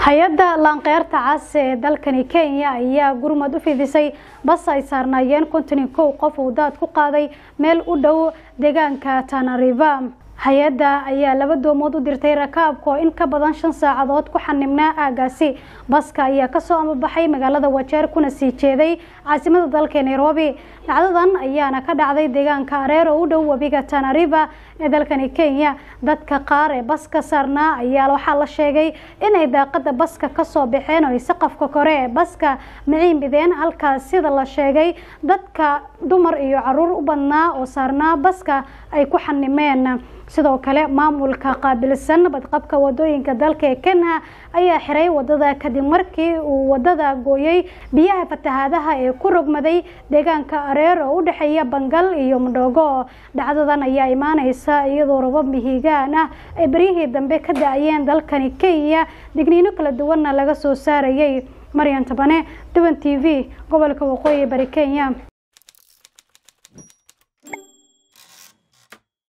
hay-adda Lanqeyrta Cas ee dalkani Kenya ayaa gurmad u fidisay bas ay saarnaayeen 51 qof oo daad ku qaaday meel u dhow deegaanka Tana River. hay-adda ayaa laba doomood u dirtay rakaabka oo in ka badan 5 saacadood ku xanibnaa aagaasi. baska ayaa ka soo ambaxay magaalada Wajeer kuna sii jeeday caasimadda dalka Nairobi. dhacdadan ayaana ka dhacday deegaanka Areer oo u dhow wabiga Tana River ee dalkani Kenya. dadka qaar ee baska saarnaa ayaa waxa la sheegay inay daaqada baska ka soo baxeen oo saqafka kore ee baska maciinbideen halkaas sida la sheegay dadka dumar iyo caruur u badnaa oo saarnaa baska ay ku xanimeen. sidoo kale maamulka qaabilsan badqabka wadooyinka dalka Kenya ayaa xiray wadada kadib markii uu wadada gooyay biyaha fatahaadaha ee ku rogmaday deegaanka Areer oo u dhaxeeya Bangal iyo Mdogo. dhacdadan ayaa imaanaysa iyadoo roobab mihigaan ah ay barihii dambe ka da'ayeen dalkani Kenya digniino kala duwan laga soo saarayay. Marian Tabane, Duwan TV, gobolka Waqooyi bari Kenya.